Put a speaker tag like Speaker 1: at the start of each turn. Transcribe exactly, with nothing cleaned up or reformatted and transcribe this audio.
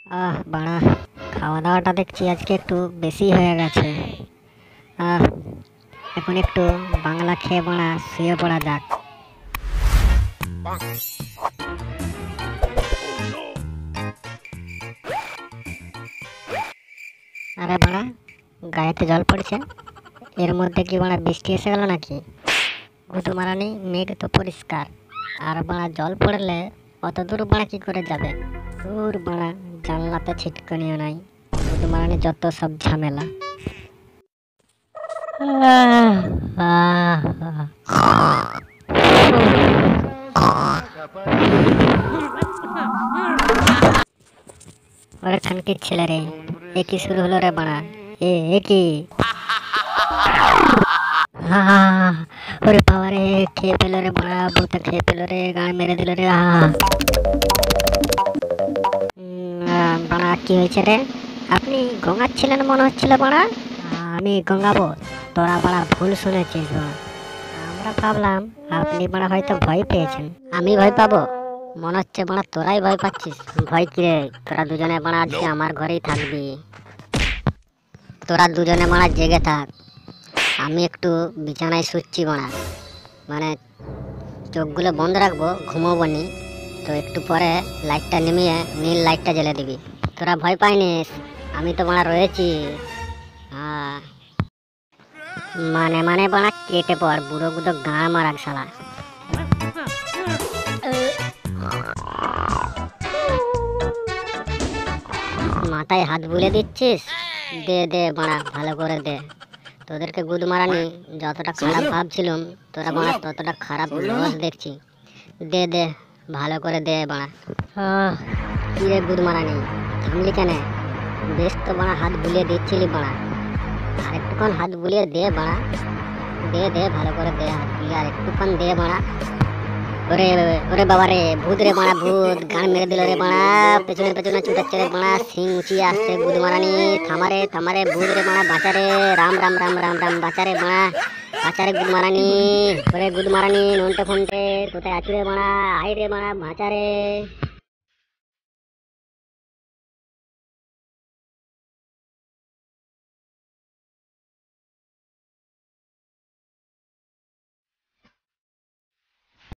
Speaker 1: আহ বাড়া, খাওয়া দাওয়াটা দেখছি আজকে একটু বেশি হয়ে গেছে। আহ এখন একটু বাংলা খেয়ে বাড়া শুয়ে পড়া যাক। আরে বাড়া, গায়েতে জল পড়ছে, এর মধ্যে কি বাড়া বৃষ্টি এসে গেল নাকি? গুদমারানি, মেঘ তো পরিষ্কার, আর বাড়া জল পড়লে অত দূর বাড়া কি করে যাবে? দূর বাড়া, জানলাতে ছিটকনিও নাই, গুদমারানি যত সব ঝামেলা। ওরে খানকির ছেলে রে, এ কি শুরু হলো রে বাড়া? এ এ কি? আহ, ওরে বাবা রে, খেয়ে পেলো রে বাড়া, বউটা খেয়ে পেলো রে, গান মেরে দিল রে। আহ উম, আহ, বাড়া কি হয়েছে রে? আপনি গঙ্গাচ্ছিলেন মনে হচ্ছিল বাড়া। আমি গঙ্গাবো? তোরা বাড়া ভুল শুনেছিস বাড়া। আমরা ভাবলাম আপনি বাড়া হয়তো ভয় পেয়েছেন। আমি ভয় পাবো? মনে হচ্ছে বাড়া তোরাই ভয় পাচ্ছিস। ভয় কি রে? তোরা দুজনে বাড়া আজকে আমার ঘরেই থাকবি। তোরা দুজনে বাড়া জেগে থাক, আমি একটু বিছানায় শুচ্ছি বাড়া। মানে চোখগুলো বন্ধ রাখবো, ঘুমোবো নি। তো একটু পরে লাইটটা নিমিয়ে নীল লাইটটা জ্বেলে দিবি। তোরা ভয় পাইনিস, আমি তো বাড়া রয়েছি। হ্যাঁ, মানে মানে বাড়া কেটে পড়, বুড়ো গুদো গাঁ মারাক শালা। মাথায় হাত বুলে দিচ্ছিস? দে দে বাড়া, ভালো করে দে। তোদেরকে গুদ মারানি যতটা খারাপ ভাবছিলাম, তোরা বাড়া ততটা খারাপ রোজ দেখছি। দে দে, ভালো করে দে বাড়া। আহ, কি রে গুদ মারানি, থামলি কেন? বেশ তো বাড়া হাত বুলিয়ে দিচ্ছিলি বাড়া, আর একটুক্ষণ হাত বুলিয়ে দে বাড়া। দে দে, ভালো করে দে হাত বুলিয়ে, আর একটুক্ষণ দে বাড়া। ওরে ওরে বাবা রে, ভূত রে বাড়া, ভূত গান মেরে দিল রে বাড়া। পেছনে পেছনে ছুটাচ্ছে রে বাড়া, সিং উঁচিয়ে আসছে গুদ মারানি। থামারে থামারে, ভূত রে বাড়া, বাঁচারে, রাম রাম রাম রাম রাম, বাঁচারে বাড়া, বাঁচারে গুদ মারানি। ওরে গুদ মারানি, নন্টে ফন্টে কোথায় আছি রে বাড়া? আই রে বাড়া, বাঁচারে।